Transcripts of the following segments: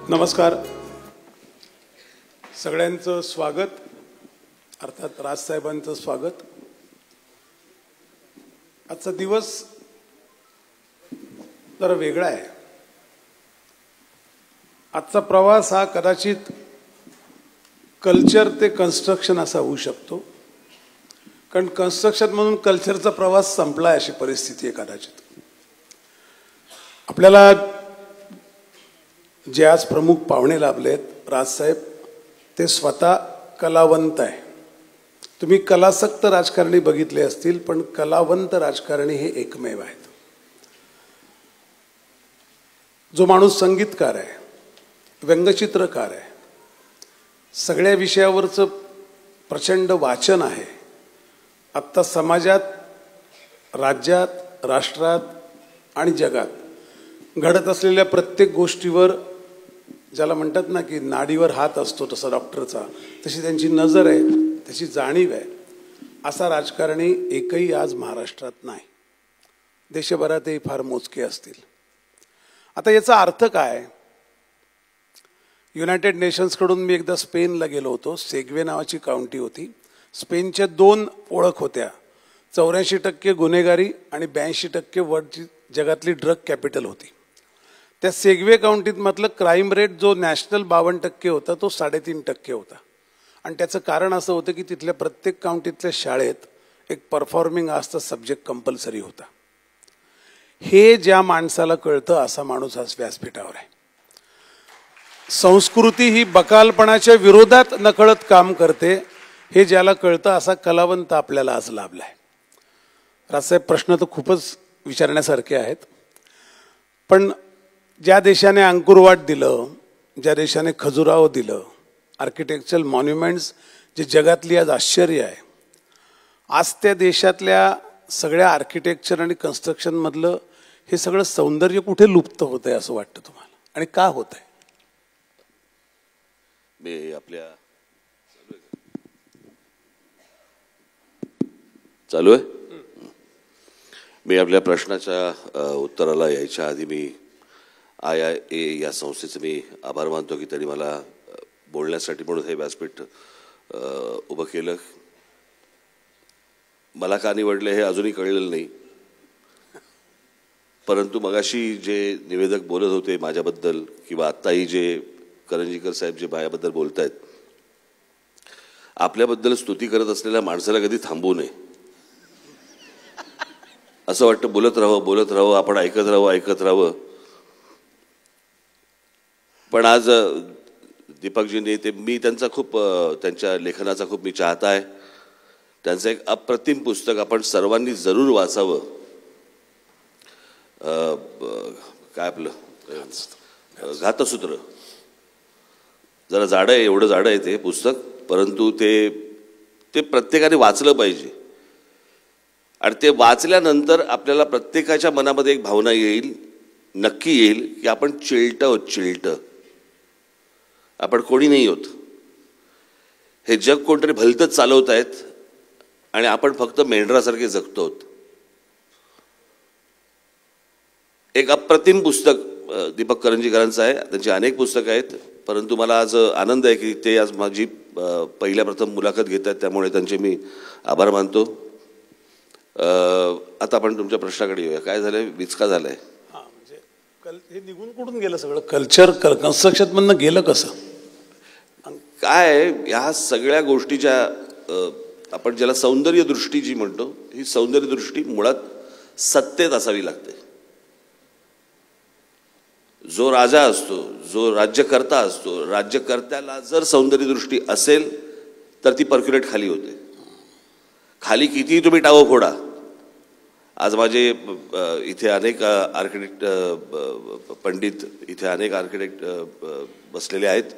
नमस्कार. सगळ्यांचं स्वागत, अर्थात राजसाहेबांचं स्वागत. आजचा दिवस जरा वेगळा आहे. आजचा प्रवास हा कदाचित कल्चर ते कन्स्ट्रक्शन असा होऊ शकतो, कारण कन्स्ट्रक्शन म्हणून कल्चरचा प्रवास संपला अशी परिस्थिती आहे कदाचित. आपल्याला जे आज प्रमुख पाहुणे लाभलेत राजसाहेब, ते स्वतः कलावंत आहे. तुम्ही कलासक्त राजकारणी बघितले असतील, पण कलावंत राजकारणी हे एकमेव आहेत. जो माणूस संगीतकार आहे, व्यंगचित्रकार आहे, सगळ्या विषयावरचं प्रचंड वाचन आहे. आत्ता समाजात, राज्यात, राष्ट्रात आणि जगात घडत असलेल्या प्रत्येक गोष्टीवर, ज्याला म्हणतात ना की नाडीवर हात असतो तसा डॉक्टरचा, तशी त्यांची नजर आहे, त्याची जाणीव आहे. असा राजकारणी एकही आज महाराष्ट्रात नाही. देशभरातही फार मोजके असतील. आता याचा अर्थ काय? युनायटेड नेशन्सकडून मी एकदा स्पेनला गेलो होतो. सेग्वे नावाची काउंटी होती. स्पेनच्या 2 ओळख होत्या. 84% गुन्हेगारी आणि 82% वर्ल्ड जगातली ड्रग कॅपिटल होती. त्या सेग्वे काउंटीत मधलं क्राईम रेट जो नॅशनल 52% होता, तो 3.5% होता. आणि त्याचं कारण असं होतं की तिथल्या प्रत्येक काउंटीतल्या शाळेत एक परफॉर्मिंग आर्ट्सचा सब्जेक्ट कंपल्सरी होता. हे ज्या माणसाला कळतं असा माणूस आज व्यासपीठावर आहे. संस्कृती ही बकालपणाच्या विरोधात नकळत काम करते, हे ज्याला कळतं असा कलावंत आपल्याला आज लाभलाय. राजसाहेब, प्रश्न तर खूपच विचारण्यासारखे आहेत, पण ज्या देशाने अंकुरवाट दिलं, ज्या देशाने खजुराहो दिलं, आर्किटेक्चरल मॉन्युमेंट्स जे जगातली आज आश्चर्य आहे, आज त्या देशातल्या सगळ्या आर्किटेक्चर आणि कन्स्ट्रक्शनमधलं हे सगळं सौंदर्य कुठे लुप्त होत आहे असं वाटतं तुम्हाला, आणि का होत आहे? मी आपल्या चालू आहे. मी आपल्या प्रश्नाच्या उत्तराला यायच्या आधी मी IIA या संस्थेचे मी आभार मानतो की त्यांनी मला बोलण्यासाठी म्हणून हे व्यासपीठ उभं केलं. मला का निवडले हे अजूनही कळलेलं नाही, परंतु मगाशी जे निवेदक बोलत होते माझ्याबद्दल किंवा आत्ताही जे करंजीकर साहेब जे माझ्याबद्दल बोलत आहेत, आपल्याबद्दल स्तुती करत असलेल्या माणसाला कधी थांबवू नये असं वाटतं. बोलत राहावं, आपण ऐकत राहावं. पण आज दीपकजींनी मी त्यांचा खूप, त्यांच्या लेखनाचा खूप मी चाहता आहे. त्यांचं एक अप्रतिम पुस्तक आपण सर्वांनी जरूर वाचावं. काय आपलं घातसूत्र. जरा जाडं आहे, एवढं जाडं आहे ते पुस्तक, परंतु ते प्रत्येकाने वाचलं पाहिजे. आणि ते वाचल्यानंतर आपल्याला प्रत्येकाच्या मनामध्ये एक भावना येईल, नक्की येईल, की आपण चिलट, आपण कोणी नाही होत. हे जग कोणतरी भलतंच चालवत आहेत आणि आपण फक्त मेंढरासारखे जगतो. एक अप्रतिम पुस्तक दीपक करंजीकरांचं आहे. त्यांची अनेक पुस्तकं आहेत, परंतु मला आज आनंद आहे की ते आज माझी पहिल्या प्रथम मुलाखत घेत आहेत, त्यामुळे त्यांचे मी आभार मानतो. आता आपण तुमच्या प्रश्नाकडे येऊया. काय झालंय? विचका झालाय. हे निघून कुठून गेलं सगळं? कल्चर कन्स्ट्रक्शन मधनं गेलं कसं? काय ह्या सगळ्या गोष्टीच्या आपण ज्याला सौंदर्य दृष्टी जी म्हणतो, ही सौंदर्य दृष्टी मुळात सत्तेत असावी लागते. जो राजा असतो, जो राज्यकर्ता असतो, राज्यकर्त्याला जर सौंदर्य दृष्टी असेल तर ती पर्क्युलेट खाली होते. खाली कितीही तुम्ही टावं फोडा. आज माझे इथे अनेक आर्किटेक्ट पंडित, इथे अनेक आर्किटेक्ट बसलेले आहेत.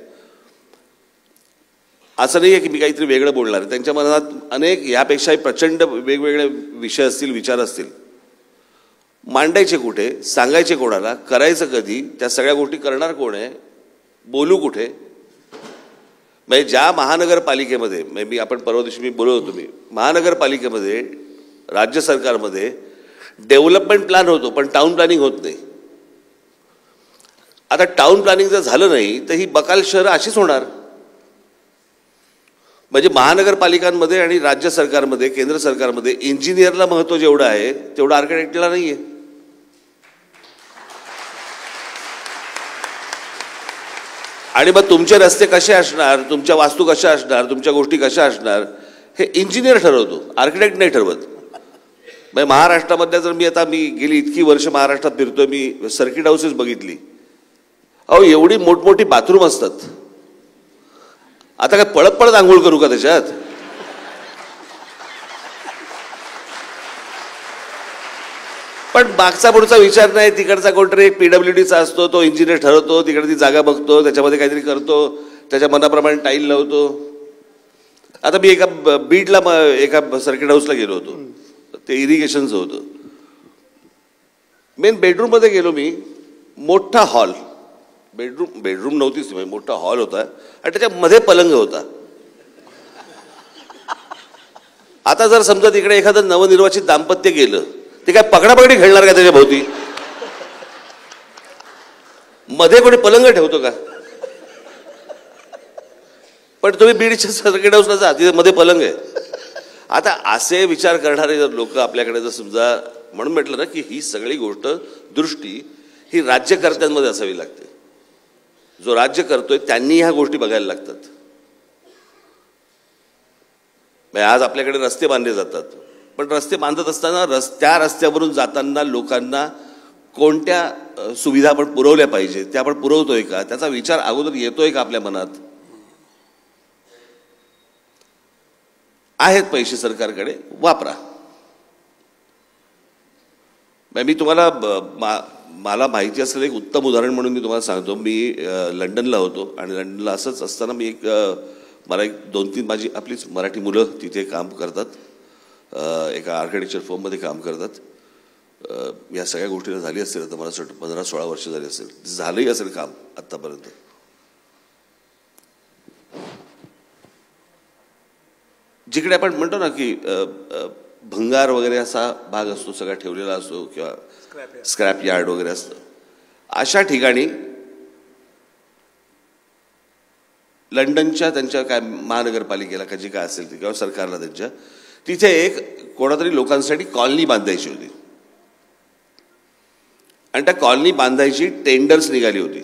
असं नाही आहे की मी काहीतरी वेगळं बोलणार आहे. त्यांच्या मनात अनेक यापेक्षाही प्रचंड वेगवेगळे विषय असतील, विचार असतील. मांडायचे कुठे, सांगायचे कोणाला, करायचं कधी, त्या सगळ्या गोष्टी करणार कोण आहे, बोलू कुठे? म्हणजे ज्या महानगरपालिकेमध्ये आपण परवा दिवशी मी बोलत होतो, मी महानगरपालिकेमध्ये, राज्य सरकारमध्ये डेव्हलपमेंट प्लॅन होतो, पण टाउन प्लॅनिंग होत नाही. आता टाउन प्लॅनिंग जर झालं नाही तर ही बकाल शहरं अशीच होणार. म्हणजे महानगरपालिकांमध्ये आणि राज्य सरकारमध्ये, केंद्र सरकारमध्ये इंजिनियरला महत्त्व जेवढं आहे तेवढं आर्किटेक्टला नाही आहे. आणि मग तुमचे रस्ते कसे असणार, तुमच्या वास्तू कशा असणार, तुमच्या गोष्टी कशा असणार हे इंजिनियर ठरवतो, आर्किटेक्ट नाही ठरवत. म्हणजे महाराष्ट्रामधल्या जर मी गेली इतकी वर्ष महाराष्ट्रात फिरतोय, मी सर्किट हाऊसेस बघितली. अहो एवढी मोठमोठी बाथरूम असतात. आता काय पळत पळत आंघोळ करू का त्याच्यात? पण मागचा पुढचा विचार नाही. तिकडचा कोणतरी एक PWDचा असतो, तो इंजिनियर ठरवतो, तिकडे ती जागा बघतो, त्याच्यामध्ये काहीतरी करतो, त्याच्या मनाप्रमाणे टाईल लावतो. आता मी एका बीडला एका सर्किट हाऊसला गेलो होतो, ते इरिगेशनचं होतं. मेन बेडरूममध्ये गेलो मी. मोठा हॉल, बेडरूम नव्हतीच, मोठा हॉल होता आणि त्याच्यामध्ये पलंग होता. आता जर समजा तिकडे एखादं नवनिर्वाचित दाम्पत्य गेलं, ते काय पकडापकडी खेळणार का त्याच्या भोवती? मध्ये कोणी पलंग ठेवतो का? पण तुम्ही बीडच्या सर्किट हाऊसला जा, तिथे मध्ये पलंग आहे. आता असे विचार करणारे जर लोक आपल्याकडे जर समजा, म्हणून म्हटलं ना की ही सगळी गोष्ट दृष्टी ही राज्यकर्त्यांमध्ये असावी लागते. जो राज्य करतोय त्यांनी ह्या गोष्टी बघायला लागतात. आज आपल्याकडे रस्ते बांधले जातात, पण रस्ते बांधत असताना त्या रस्त्यावरून जाताना लोकांना कोणत्या सुविधा आपण पुरवल्या पाहिजे त्या आपण पुरवतोय का, त्याचा विचार अगोदर येतोय का आपल्या मनात? आहेत पैसे सरकारकडे, वापरा. मी तुम्हाला मला माहिती असलेलं एक उत्तम उदाहरण म्हणून मी तुम्हाला सांगतो. मी लंडनला होतो आणि लंडनला असंच असताना मी मला 2-3 माझी आपलीच मराठी मुलं तिथे काम करतात, एका आर्किटेक्चर फर्ममध्ये काम करतात. या सगळ्या गोष्टीला झाली असेल तर मला असं 15-16 वर्ष झाली असेल, झालंही असेल काम आत्तापर्यंत. जिकडे आपण म्हणतो ना की भंगार वगैरे असा भाग असतो, सगळा ठेवलेला असतो, किंवा स्क्रॅप यार्ड वगैरे असतं, अशा ठिकाणी लंडनच्या त्यांच्या काय महानगरपालिकेला का जे काय असेल ते, किंवा सरकारला त्यांच्या तिथे एक कोणातरी लोकांसाठी कॉलनी बांधायची होती. आणि त्या कॉलनी बांधायची टेंडर्स निघाली होती.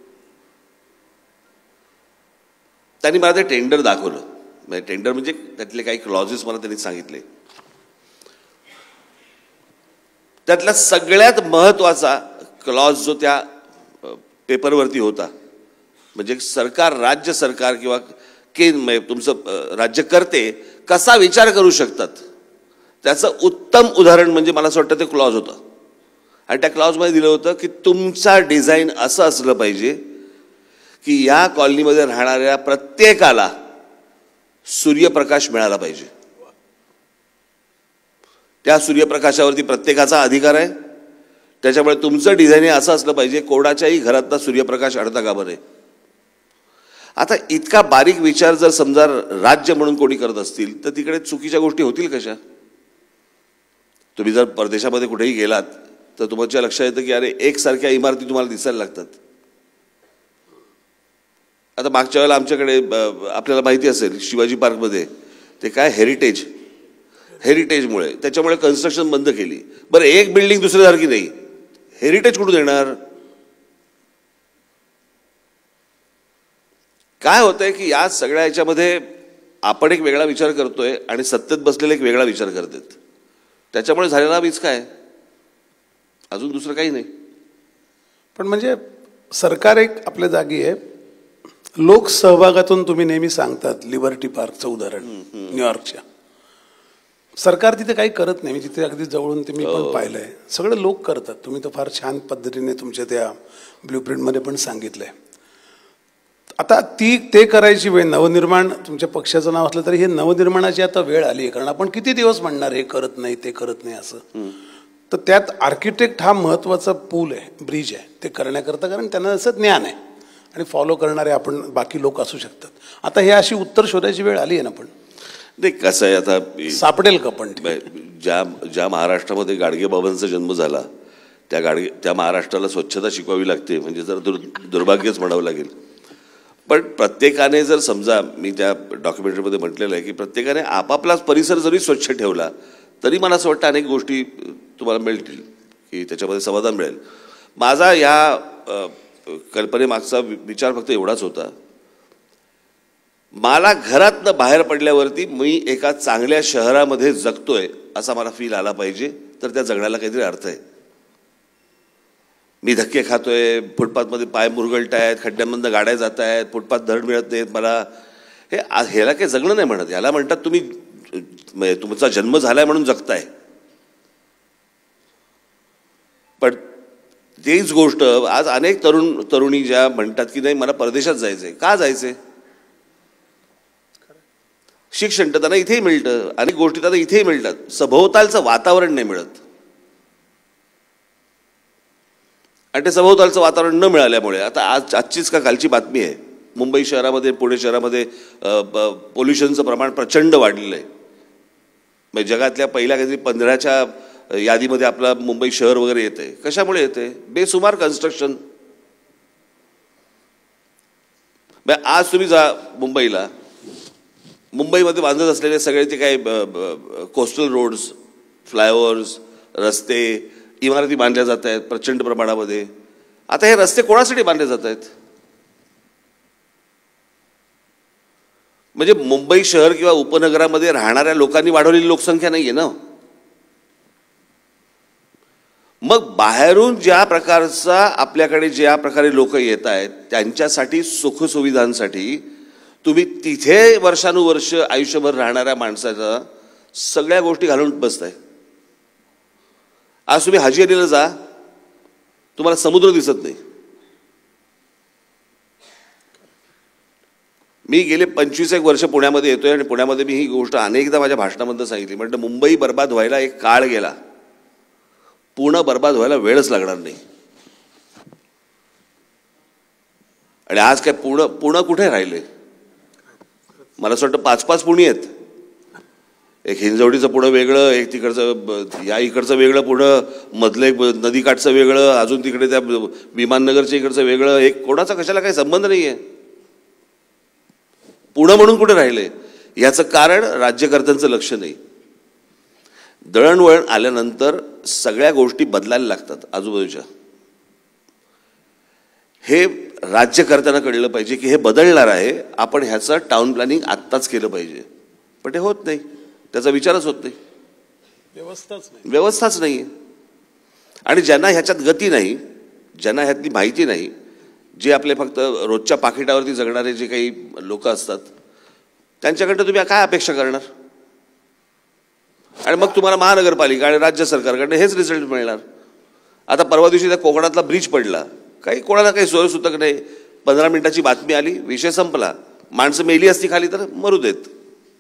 त्यांनी मला ते टेंडर दाखवलं. टेंडर म्हणजे त्यातले काही क्लॉजेस मला त्यांनी सांगितले. त्यातला सगळ्यात महत्वाचा क्लॉज जो त्या पेपरवरती होता, म्हणजे सरकार, राज्य सरकार किंवा तुमचं राज्यकर्ते कसा विचार करू शकतात त्याचं उत्तम उदाहरण म्हणजे मला असं वाटतं ते क्लॉज होतं. आणि त्या क्लॉजमध्ये दिलं होतं की तुमचा डिझाईन असं असलं पाहिजे की या कॉलनीमध्ये राहणाऱ्या प्रत्येकाला सूर्यप्रकाश मिळाला पाहिजे. त्या सूर्यप्रकाशावरती प्रत्येकाचा अधिकार आहे. त्याच्यामुळे तुमचं डिझाईन हे असं असलं पाहिजे, कोणाच्याही घरातला सूर्यप्रकाश अडता कामा नये. आता इतका बारीक विचार जर समजा राज्य म्हणून कोणी करत असतील तर तिकडे चुकीच्या गोष्टी होतील कशा? तुम्ही जर परदेशामध्ये कुठेही गेलात तर तुमच्या लक्षात येतं की अरे एकसारख्या इमारती तुम्हाला दिसायला लागतात. आता मागच्या वेळेला आमच्याकडे आपल्याला माहिती असेल शिवाजी पार्कमध्ये ते काय हेरिटेजमुळे त्याच्यामुळे कन्स्ट्रक्शन बंद केली. बरं, एक बिल्डिंग दुसऱ्यासारखी नाही, हेरिटेज कुठून येणार? काय होतंय की या सगळ्या याच्यामध्ये आपण एक वेगळा विचार करतोय आणि सत्तेत बसलेले एक वेगळा विचार करतात. त्याच्यामुळे झालेला वीज काय, अजून दुसरं काही नाही. पण म्हणजे सरकार एक आपल्या जागी आहे. लोकसहभागातून तुम्ही नेहमी सांगतात लिबर्टी पार्कचं उदाहरण न्यूयॉर्कच्या. सरकार तिथे काही करत नाही. तिथे अगदी जवळून ते मी पण पाहिलंय, सगळं लोक करतात. तुम्ही तर फार छान पद्धतीने तुमच्या त्या ब्ल्यूप्रिंटमध्ये पण सांगितलंय. आता ते करायची वेळ, नवनिर्माण तुमच्या पक्षाचं नाव असलं तरी हे नवनिर्माणाची आता वेळ आली आहे. कारण आपण किती दिवस म्हणणार हे करत नाही ते करत नाही असं. तर त्यात आर्किटेक्ट हा महत्वाचा पूल आहे, ब्रिज आहे ते करण्याकरता, कारण त्यांना असं ज्ञान आहे आणि फॉलो करणारे आपण बाकी लोक असू शकतात. आता हे अशी उत्तर शोधायची वेळ आली आहे ना. पण नाही, कसं आहे आता सापडेल का? पण ज्या महाराष्ट्रामध्ये गाडगे बाबांचा जन्म झाला त्या महाराष्ट्राला स्वच्छता शिकवावी लागते, म्हणजे जर दुर्भाग्यच म्हणावं लागेल. पण प्रत्येकाने जर समजा, मी त्या डॉक्युमेंटरीमध्ये म्हटलेलं आहे की प्रत्येकाने आपापलाच परिसर जरी स्वच्छ ठेवला तरी मला असं वाटतं अनेक गोष्टी तुम्हाला मिळतील की त्याच्यामध्ये समाधान मिळेल. माझा या कल्पनेमागचा विचार फक्त एवढाच होता, मला घरातनं बाहेर पडल्यावरती मी एका चांगल्या शहरामध्ये जगतोय असा मला फील आला पाहिजे, तर त्या जगण्याला काहीतरी अर्थ आहे. मी धक्के खातोय, फुटपाथमध्ये पाय मुरगळतायत, खड्ड्यांमधनं गाड्या जात आहेत, फुटपाथ धड मिळत नाहीत मला, ह्याला काही जगणं नाही म्हणत. याला म्हणतात तुम्ही तुमचा जन्म झालाय म्हणून जगताय. पण तीच गोष्ट आज अनेक तरुणी ज्या म्हणतात की नाही मला परदेशात जायचंय. का जायचंय? शिक्षण तर त्यांना इथेही मिळतं, अनेक गोष्टी त्यांना इथेही मिळतात, सभोवतालचं वातावरण नाही मिळत. आणि ते सभोवतालचं वातावरण न मिळाल्यामुळे आता आजचीच का कालची बातमी आहे, मुंबई शहरामध्ये, पुणे शहरामध्ये पोल्युशनचं प्रमाण प्रचंड वाढलेलं आहे. म्हणजे जगातल्या पहिल्या काहीतरी 15च्या यादीमध्ये आपला मुंबई शहर वगैरे येते. कशामुळे येते? बेसुमार कन्स्ट्रक्शन. आज तुम्ही जा मुंबईला, मुंबईमध्ये बांधत असलेले सगळे जे काही कोस्टल रोड्स, फ्लायओव्हर्स, रस्ते, इमारती बांधल्या जात आहेत प्रचंड प्रमाणामध्ये. आता हे रस्ते कोणासाठी बांधले जात आहेत? म्हणजे मुंबई शहर किंवा उपनगरामध्ये राहणाऱ्या लोकांनी वाढवलेली लोकसंख्या नाहीये ना. मग बाहेरून ज्या प्रकारचा आपल्याकडे ज्या प्रकारे लोक येत आहेत त्यांच्यासाठी, सुखसुविधांसाठी तुम्ही तिथे वर्षानुवर्ष आयुष्यभर राहणाऱ्या माणसाच्या सगळ्या गोष्टी घालून बसताय. आज तुम्ही हाजी अलीला जा, तुम्हाला समुद्र दिसत नाही. मी गेले 25 वर्ष पुण्यामध्ये येतोय आणि पुण्यामध्ये मी ही गोष्ट अनेकदा माझ्या भाषणामध्ये सांगितली. म्हटलं मुंबई बर्बाद व्हायला एक काळ गेला, पुणे बर्बाद व्हायला वेळच लागणार नाही. आणि आज काय पुणे कुठे राहिले? मला असं वाटतं 5-5 पुणे आहेत. एक हिंजवडीचं पुणे वेगळं, एक तिकडचं या इकडचं वेगळं पुणे, मधलं एक नदीकाठचं वेगळं, अजून तिकडे त्या विमाननगरच्या इकडचं वेगळं. एक कोणाचा कशाला काही संबंध नाही आहे. पुणे म्हणून कुठे राहिले? याचं कारण राज्यकर्त्यांचं लक्ष नाही. दळणवळण आल्यानंतर सगळ्या गोष्टी बदलायला लागतात आजूबाजूच्या. हे राज्यकर्त्यांना कळलं पाहिजे की हे बदलणार आहे, आपण ह्याचं टाउन प्लॅनिंग आत्ताच केलं पाहिजे. पण ते होत नाही, त्याचा विचारच होत नाही, व्यवस्थाच नाही. आणि ज्यांना ह्याच्यात गती नाही, ज्यांना ह्यातली माहिती नाही, जे आपले फक्त रोजच्या पाकिटावरती जगणारे जे काही लोक असतात, त्यांच्याकडनं तुम्ही काय अपेक्षा करणार? आणि मग तुम्हाला महानगरपालिका आणि राज्य सरकारकडनं हेच रिझल्ट मिळणार. आता परवा दिवशी त्या कोकणातला ब्रिज पडला, काही कोणाला काही सोयसुतक नाही, 15 मिनिटाची बातमी आली, विषय संपला. माणसं मेली असती खाली तर मरू देत.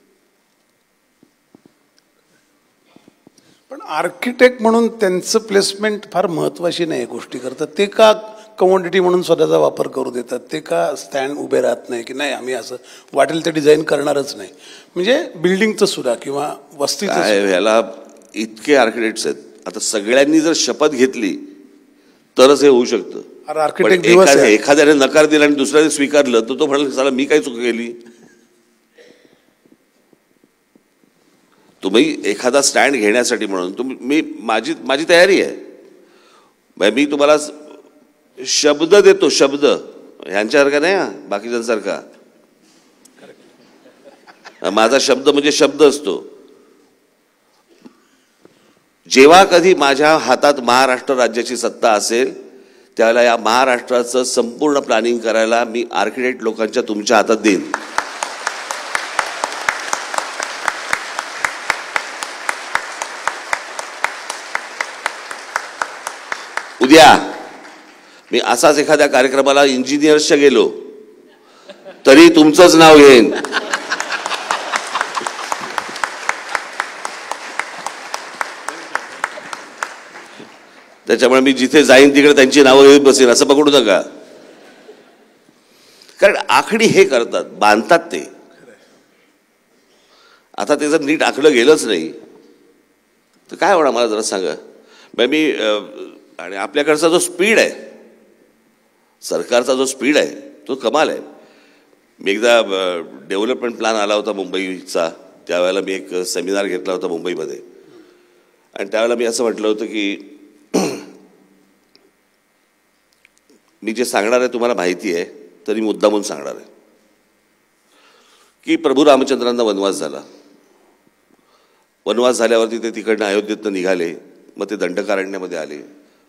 पण आर्किटेक्ट म्हणून त्यांचं प्लेसमेंट फार महत्वाची नाही गोष्टी करतात. ते का कमोडिटी म्हणून स्वतःचा वापर करू देतात? ते का स्टँड उभे राहत नाही की नाही आम्ही असं वाटेल ते डिझाईन करणारच नाही? म्हणजे बिल्डिंगचं सुद्धा किंवा वस्तीचं, ह्याला इतके आर्किटेक्ट्स आहेत. आता सगळ्यांनी जर शपथ घेतली तरच हे होऊ शकतं. आर्किटेक्ट दिवस एखाद्याने नकार दिला आणि दुसऱ्याने स्वीकारलं तर तो म्हणाल साला मी काय चूक केली? तुम्ही एखादा स्टँड घेण्यासाठी म्हणून माझी तयारी आहे. मी तुम्हाला शब्द देतो, शब्द ह्यांच्यासारखा नाही, बाकीच्यांसारखा. माझा शब्द म्हणजे शब्द असतो. जेव्हा कधी माझ्या हातात महाराष्ट्र राज्याची सत्ता असेल त्यावेळेला या महाराष्ट्राचं संपूर्ण प्लॅनिंग करायला मी आर्किटेक्ट लोकांच्या तुमच्या हातात देईन. उद्या मी असाच एखाद्या कार्यक्रमाला इंजिनियर्सच्या गेलो तरी तुमचंच नाव घेईन. त्याच्यामुळे मी जिथे जाईन तिकडे त्यांची नावं घेऊन बसेन असं पकडू नका. कारण आखणी हे करतात, बांधतात ते. आता ते जर नीट आखलं गेलंच नाही तर काय होणार मला जरा सांगा. मी आणि आपल्याकडचा जो स्पीड आहे, सरकारचा जो स्पीड आहे तो कमाल आहे. मी एकदा डेव्हलपमेंट प्लॅन आला होता मुंबईचा, त्यावेळेला मी एक सेमिनार घेतला होता मुंबईमध्ये, आणि त्यावेळेला मी असं म्हटलं होतं की मी जे सांगणार आहे तुम्हाला माहिती आहे, तरी मुद्दामून सांगणार आहे की प्रभू रामचंद्रांना वनवास झाला. वनवास झाल्यावरती ते तिकडनं अयोध्येतनं निघाले, मग ते दंडकारण्यामध्ये आले,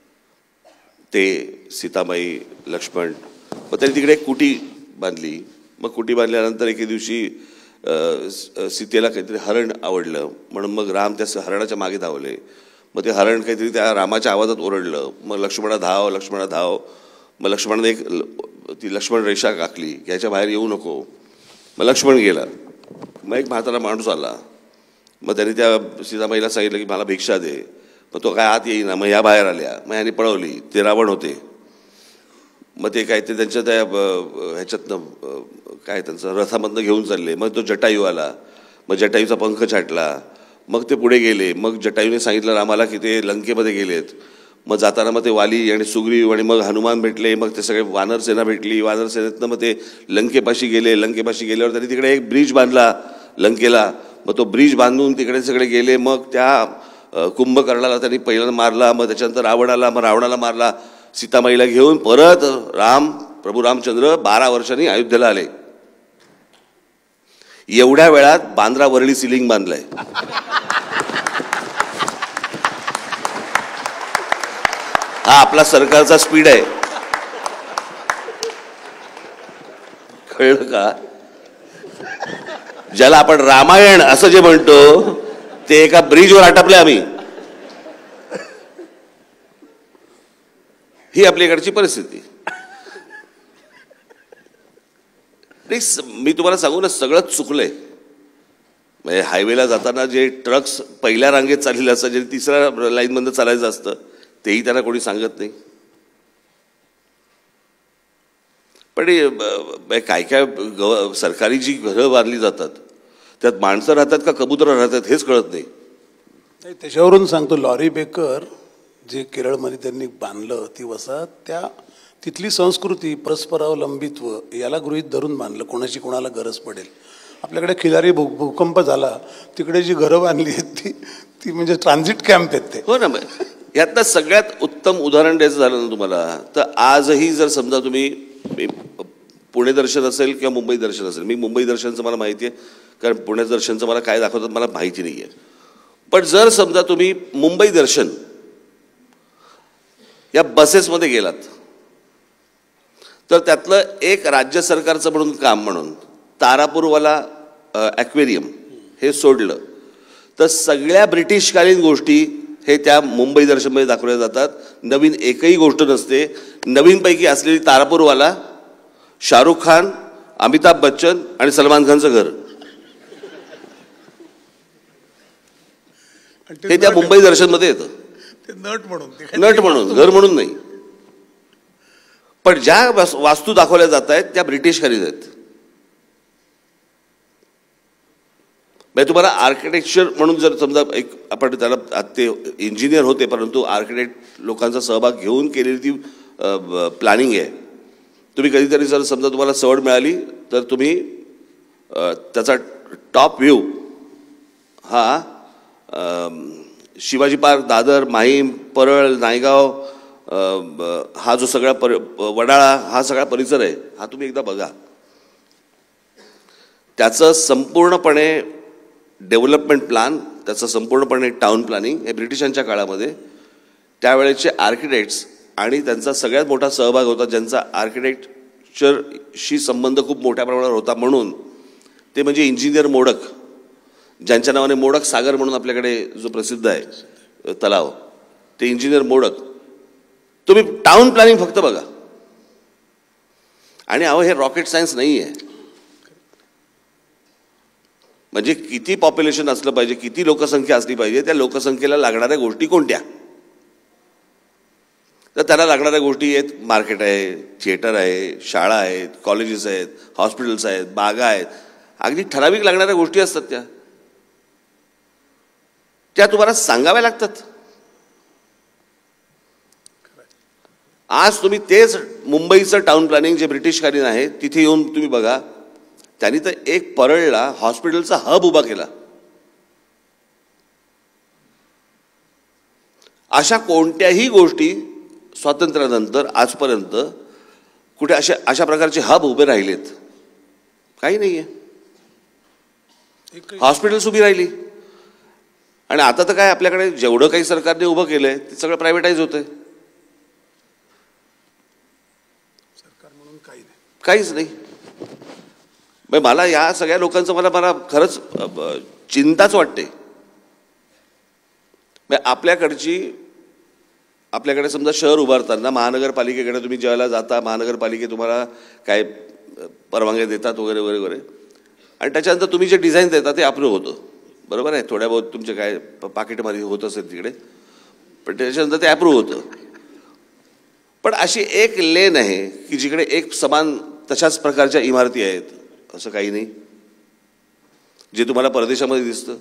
ते सीतामाई लक्ष्मण, मग त्यांनी तिकडे एक कुटी बांधली. मग कुटी बांधल्यानंतर एके दिवशी सीतेला काहीतरी हरण आवडलं म्हणून मग राम त्या हरणाच्या मागे धावले. मग ते हरण काहीतरी त्या रामाच्या आवाजात ओरडलं. मग लक्ष्मणा धाव, लक्ष्मणा धाव. मग लक्ष्मणाने ती लक्ष्मण रेषा आखली की याच्या बाहेर येऊ नको. मग लक्ष्मण गेला. मग एक म्हातारा माणूस आला. मग त्यांनी त्या सीतामाईला सांगितलं की मला भिक्षा दे. मग तो काय आत येईना. मग ह्या बाहेर आल्या. मग ह्याने पळवली. ते रावण होते. मग ते काय ते त्यांच्या त्या ह्याच्यातनं काय त्यांचं रथामधनं घेऊन चालले. मग तो जटायू आला. मग जटायूचा पंख छाटला. मग ते पुढे गेले. मग जटायूने सांगितलं रामाला की ते लंकेमध्ये गेलेत. मग जाताना मग ते वाली आणि सुग्रीव आणि मग हनुमान भेटले. मग ते सगळे वानरसेना भेटली. वानरसेनेतनं मग ते लंकेपाशी गेले. लंकेपाशी गेल्यावर त्यांनी तिकडे एक ब्रिज बांधला लंकेला. मग तो ब्रिज बांधून तिकडे सगळे गेले. मग त्या कुंभकर्णाला त्यांनी पहिल्यांदा मारला. मग त्याच्यानंतर रावणाला, मग रावणाला मारला. सीतामाईला घेऊन परत प्रभू रामचंद्र 12 वर्षांनी अयोध्येला आले. एवढ्या वेळात बांद्रा वरळी सिलिंग बांधलंय. हा आपला सरकारचा स्पीड आहे. कळलं का? ज्याला आपण रामायण असं जे म्हणतो ते एका ब्रिजवर आटपले आम्ही. ही आपल्याकडची परिस्थिती. मी तुम्हाला सांगू ना, सगळंच चुकलंय. म्हणजे हायवेला जाताना जे ट्रक्स पहिल्या रांगेत चाललेले असतात, जे तिसऱ्या लाईनमधनं चालायचं असतं, तेही त्यांना कोणी सांगत नाही. पण काय काय सरकारी जी घरं बांधली जातात त्यात माणसं राहतात का कबुतरं राहतात हेच कळत नाही. त्याच्यावरून सांगतो, लॉरी बेकर जे केरळमध्ये त्यांनी बांधलं ती वसाहत, त्या तिथली संस्कृती परस्परावलंबित्व याला गृहीत धरून बांधलं. कोणाची कोणाला गरज पडेल. आपल्याकडे खिलारी भूकंप झाला, तिकडे जी घरं बांधली आहेत ती म्हणजे ट्रान्झिट कॅम्प आहेत ते. हो ना. यातनं सगळ्यात उत्तम उदाहरण द्यायचं झालं ना तुम्हाला, तर आजही जर समजा तुम्ही पुणे दर्शन असेल किंवा मुंबई दर्शन असेल, मी मुंबई दर्शनचं मला माहिती आहे कारण पुणे दर्शनचं मला काय दाखवतात मला माहिती नाही आहे. पण जर समजा तुम्ही मुंबई दर्शन या बसेसमध्ये गेलात तर त्यातलं एक राज्य सरकारचं म्हणून काम म्हणून तारापूरवाला ॲक्वेरियम हे सोडलं तर सगळ्या ब्रिटिशकालीन गोष्टी हे त्या मुंबई दर्शनमध्ये दाखवल्या जातात. नवीन एकही गोष्ट नसते. नवीनपैकी असलेली तारापूरवाला शाहरुख खान, अमिताभ बच्चन आणि सलमान खानचं घर हे त्या मुंबई दर्शनमध्ये येतं. नट म्हणून, घर म्हणून नाही. पण ज्या वास्तू दाखवल्या जात आहेत त्या ब्रिटिशकालीन आहेत. तुम्हाला आर्किटेक्चर म्हणून जर समजा एक आपण त्याला ते इंजिनियर होते परंतु आर्किटेक्ट लोकांचा सहभाग घेऊन केलेली ती प्लॅनिंग आहे. तुम्ही कधीतरी जर समजा तुम्हाला सवड मिळाली तर तुम्ही त्याचा टॉप व्ह्यू हा शिवाजी पार्क, दादर, माहीम, परळ, नायगाव हा जो सगळा वडाळा हा सगळा परिसर आहे हा तुम्ही एकदा बघा. त्याचं संपूर्णपणे डेव्हलपमेंट प्लॅन, त्याचं संपूर्णपणे टाउन प्लॅनिंग हे ब्रिटिशांच्या काळामध्ये त्यावेळेचे आर्किटेक्ट्स आणि त्यांचा सगळ्यात मोठा सहभाग होता ज्यांचा आर्किटेक्चरशी संबंध खूप मोठ्या प्रमाणावर होता. म्हणून ते म्हणजे इंजिनियर मोडक, ज्यांच्या नावाने मोडक सागर म्हणून आपल्याकडे जो प्रसिद्ध आहे तलाव, ते इंजिनियर मोडक. तुम्ही टाउन प्लॅनिंग फक्त बघा. आणि अहो हे रॉकेट सायन्स नाही आहे. म्हणजे किती पॉप्युलेशन असलं पाहिजे, किती लोकसंख्या असली पाहिजे, त्या लोकसंख्येला लागणाऱ्या गोष्टी कोणत्या, तर त्याला लागणाऱ्या गोष्टी आहेत. मार्केट आहे, थिएटर आहे, शाळा आहेत, कॉलेजेस आहेत, हॉस्पिटल्स आहेत, बागा आहेत. अगदी ठराविक लागणाऱ्या गोष्टी असतात त्या तुम्हाला सांगाव्या लागतात. आज तुम्ही तेच मुंबईचं टाउन प्लॅनिंग जे ब्रिटिशकालीन आहे तिथे येऊन तुम्ही बघा, त्यांनी तर एक परळला हॉस्पिटलचा हब उभा केला. अशा कोणत्याही गोष्टी स्वातंत्र्यानंतर आजपर्यंत कुठे अशा प्रकारचे हब उभे राहिलेत? काही नाहीये. हॉस्पिटल्स उभी राहिली. आणि आता तर काय, आपल्याकडे जेवढं काही सरकारने उभं केलंय ते सगळं प्रायव्हेटाईज होतंय. सरकार म्हणून काही नाही, काहीच नाही. मला या सगळ्या लोकांचं मला खरंच चिंताच वाटते. आपल्याकडे समजा शहर उभारताना महानगरपालिकेकडे तुम्ही ज्यावेळेला जाता, महानगरपालिके तुम्हाला काय परवानग्या देतात वगैरे वगैरे वगैरे, आणि त्याच्यानंतर तुम्ही जे डिझाईन देता ते अप्रूव्ह होतं. बरोबर आहे, थोड्या बहुत तुमचे काय पाकिटमध्ये होत असेल तिकडे, पण त्याच्यानंतर ते अप्रूव्ह होतं. पण अशी एक लेन आहे की जिकडे एक समान तशाच प्रकारच्या इमारती आहेत, असं काही नाही जे तुम्हाला परदेशामध्ये दिसतं.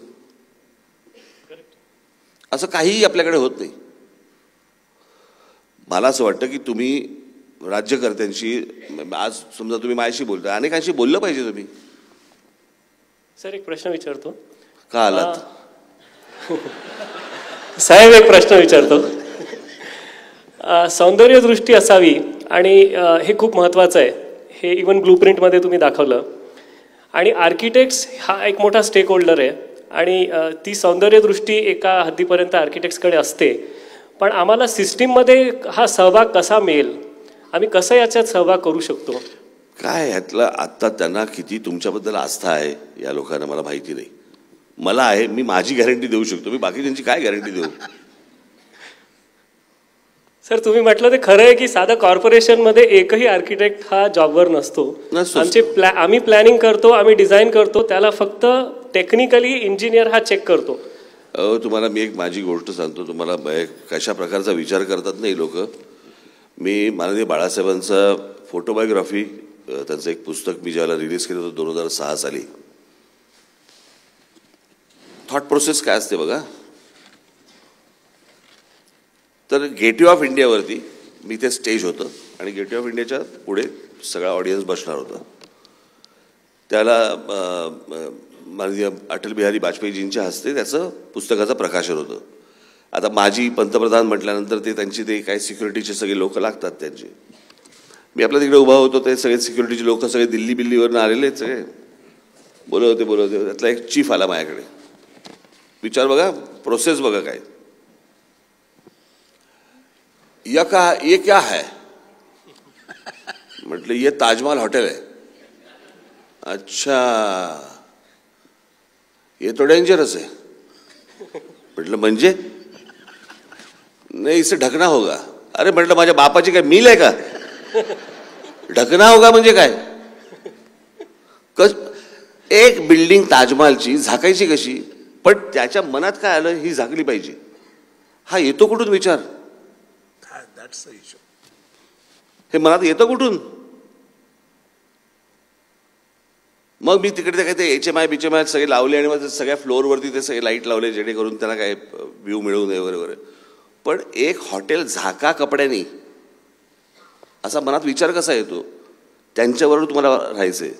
असं काहीही आपल्याकडे होत नाही. मला असं वाटतं की तुम्ही राज्यकर्त्यांशी, आज समजा तुम्ही माझ्याशी बोलता, अनेकांशी बोललं पाहिजे तुम्ही. सर एक प्रश्न विचारतो. का आलात? साहेब एक प्रश्न विचारतो. सौंदर्यदृष्टी असावी आणि हे खूप महत्त्वाचं आहे. हे इवन ब्लूप्रिंटमध्ये तुम्ही दाखवलं. आणि आर्किटेक्ट्स हा एक मोठा स्टेक होल्डर आहे आणि ती सौंदर्यदृष्टी एका हद्दीपर्यंत आर्किटेक्ट्सकडे असते. पण आम्हाला सिस्टीममध्ये हा सहभाग कसा मिळेल? आम्ही कसं याच्यात सहभाग करू शकतो? काय ह्यातलं आत्ता त्यांना किती तुमच्याबद्दल आस्था आहे या लोकांना मला माहिती नाही. मला आहे, मी माझी गॅरंटी देऊ शकतो. मी बाकी त्यांची काय गॅरंटी देऊ? सर तुम्ही म्हटलं ते खरं आहे की साधं कॉर्पोरेशनमध्ये एकही आर्किटेक्ट हा जॉबवर नसतो. आम्ही प्लॅनिंग करतो, आम्ही डिझाईन करतो, त्याला फक्त टेक्निकली इंजिनियर हा चेक करतो. तुम्हाला मी एक माझी गोष्ट सांगतो. तुम्हाला कशा प्रकारचा विचार करतात नाही लोक. मी माननीय बाळासाहेबांचा फोटोबायोग्राफी, त्यांचं एक पुस्तक मी ज्याला रिलीज केलं होतं 2006 साली. थॉट प्रोसेस काय असते बघा. तर गेटवे ऑफ इंडियावरती मी ते स्टेज होतं आणि गेटवे ऑफ इंडियाच्या पुढे सगळा ऑडियन्स बसणार होता. त्याला माननीय अटल बिहारी वाजपेयीजींच्या हस्ते त्याचं पुस्तकाचं प्रकाशन होतं. आता माजी पंतप्रधान म्हटल्यानंतर त्यांची काय सिक्युरिटीचे सगळे लोक लागतात त्यांचे. मी आपल्या तिकडे उभा होतो, ते सगळे सिक्युरिटीचे लोक सगळे दिल्लीवरून आलेले आहेत, सगळे बोलत होते. त्यातला एक चीफ आला माझ्याकडे. विचार बघा, प्रोसेस बघा काय. ये क्या है? म्हटलं ये ताजमहल हॉटेल है. अच्छा, ये तो डेंजरस है. म्हटलं म्हणजे? नाही, इसे ढकना होगा. अरे म्हटलं माझ्या बापाची काय मिल आहे का? ढकना होगा म्हणजे काय? एक बिल्डिंग ताजमहलची झाकायची कशी? पण त्याच्या मनात काय आलं ही झाकली पाहिजे. हा येतो कुठून विचार? हे मनात येतं कुठून? मग मी तिकडे काय ते HMI सगळे लावले आणि मग सगळ्या फ्लोअरवरती ते सगळे लाईट लावले जेणेकरून त्यांना काय व्ह्यू मिळू नये वगैरे वगैरे. पण एक हॉटेल झाका कपड्यानी असा मनात विचार कसा येतो? त्यांच्याबरोबर तुम्हाला राहायचंय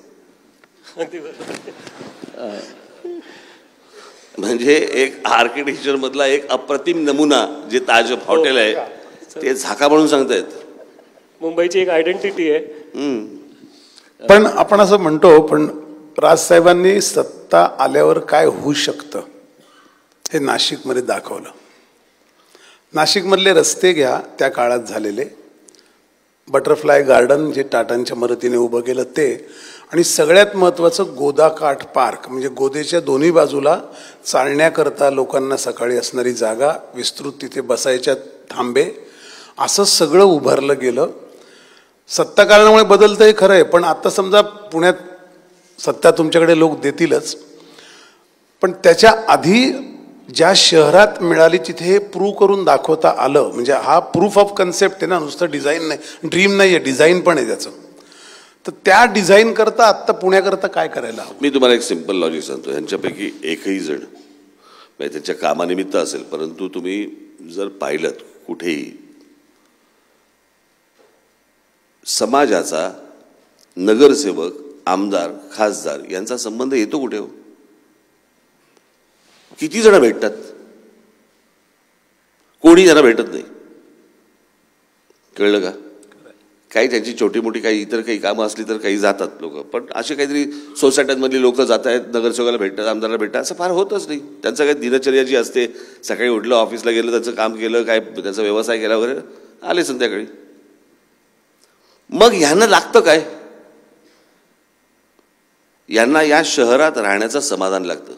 म्हणजे एक आर्किटेक्चर मधला एक अप्रतिम नमुना जे ताज हॉटेल आहे ते झाका म्हणून सांगतायत. मुंबईची एक आयडेंटिटी आहे. पण आपण असं म्हणतो, पण राजसाहेबांनी सत्ता आल्यावर काय होऊ शकतं हे नाशिकमध्ये दाखवलं. नाशिकमधले रस्ते घ्या, त्या काळात झालेले बटरफ्लाय गार्डन जे टाटांच्या मदतीने उभं केलं ते, आणि सगळ्यात महत्त्वाचं गोदाकाठ पार्क, म्हणजे गोदेच्या दोन्ही बाजूला चालण्याकरता लोकांना सकाळी असणारी जागा, विस्तृत तिथे बसायच्या थांबे, असं सगळं उभारलं गेलं. सत्ता कारणामुळे बदलतं हे खरं आहे, पण आता समजा पुण्यात सत्ता तुमच्याकडे लोक देतीलच, पण त्याच्या आधी ज्या शहरात मिळाली तिथे हे प्रूव्ह करून दाखवता आलं. म्हणजे हा प्रूफ ऑफ कन्सेप्ट आहे ना, नुसतं डिझाईन नाही, ड्रीम नाही आहे, डिझाईन पण आहे त्याचं. तर त्या डिझाईन करता आत्ता पुण्याकरता काय करायला हवं? मी तुम्हाला एक सिंपल लॉजिक सांगतो. यांच्यापैकी एकही जण म्हणजे त्यांच्या कामानिमित्त असेल, परंतु तुम्ही जर पाहिलं कुठेही समाजाचा नगरसेवक, आमदार, खासदार यांचा संबंध येतो कुठे हो? किती जण भेटतात? कोणी त्यांना भेटत नाही. कळलं का? काही त्यांची छोटी मोठी काही इतर काही कामं असली तर काही जातात लोक, पण असे काहीतरी सोसायट्यांमधली लोक जात आहेत, नगरसेवकाला भेटतात, आमदाराला भेटतात, असं फार होतच नाही. त्यांचं काही दिनचर्या जी असते, सकाळी उठलं, ऑफिसला गेलं, त्याचं काम केलं, काय त्याचा व्यवसाय केला वगैरे, आले संध्याकाळी. मग ह्यांना लागतं काय? यांना या शहरात राहण्याचं समाधान लागतं,